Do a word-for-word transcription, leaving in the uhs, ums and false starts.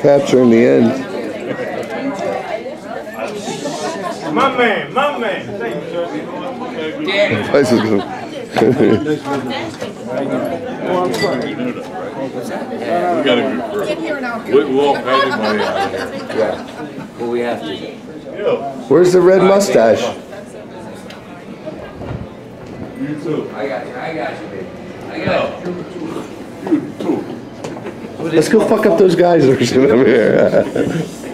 capturing the end. My man, my man. Thank you, sir. Beissel goes. Oh, I'm sorry. We gotta go first. We won't pay the money out of it. Yeah. Well, we have to. Where's the red mustache? You too. I got you. I got you, baby. I got you. You too. Let's go fuck up those guys that are sitting over here.